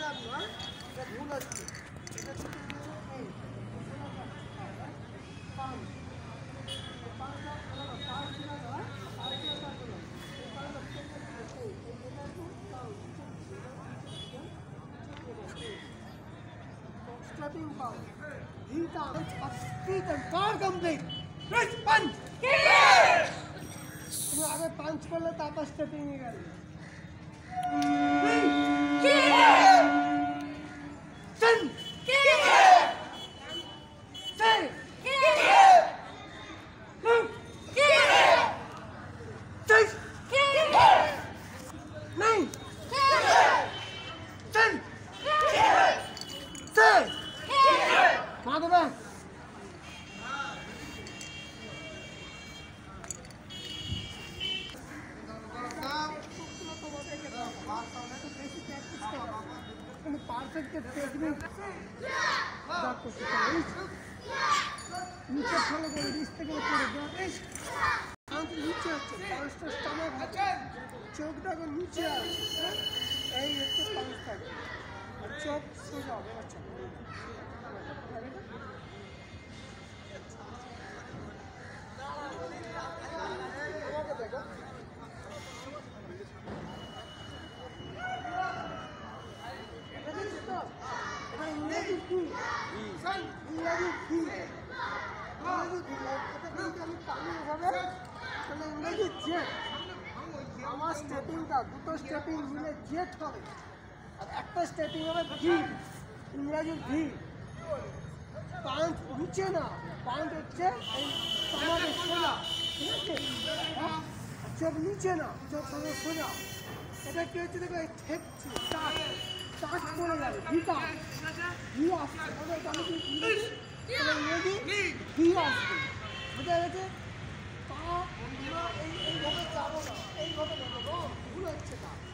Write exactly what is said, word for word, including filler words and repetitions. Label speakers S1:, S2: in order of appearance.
S1: Up নয়, এটা ভুল হচ্ছে। এটা ছোটো এই পাঁচ পাঁচটা পাঁচ দিন নয় আর কি একটা করলাম stepping power. Heat up, speed and power complete. Press punch. তুমি আগে পাঞ্চ করলে তারপর স্টেপিং এ গেলে perfect technique that was নিচে ফলো করে নিচ থেকে উপরে কাঁধ নিচে আছে পাঁচটা স্টমাক আছে চোখটাকে নিচে আছে এই হচ্ছে পাঁচটা আর চোখ সোজা হবে আচ্ছা আমার স্টেপিংটা দুটো স্টেপিং মিলে জেট হবে আর একটা স্টেপিং হবে ভি ইংরাজির ভি পাঁচ নিচে না পাঁচ হচ্ছে এই আমাদের সোজা ঠিক আছে চোখ নিচে না চোখ সোজা সোজা এটা কি হচ্ছে দেখো এই ঠেকছে টাচ টাচ পড়ে যাবে ভিটা ভি আসছে ওদের তাহলে কি ইংরেজি ভি আসবে বুঝা গেছে তা আমরা এই এইভাবে যাবো না এইভাবে যাবো ভুল হচ্ছে না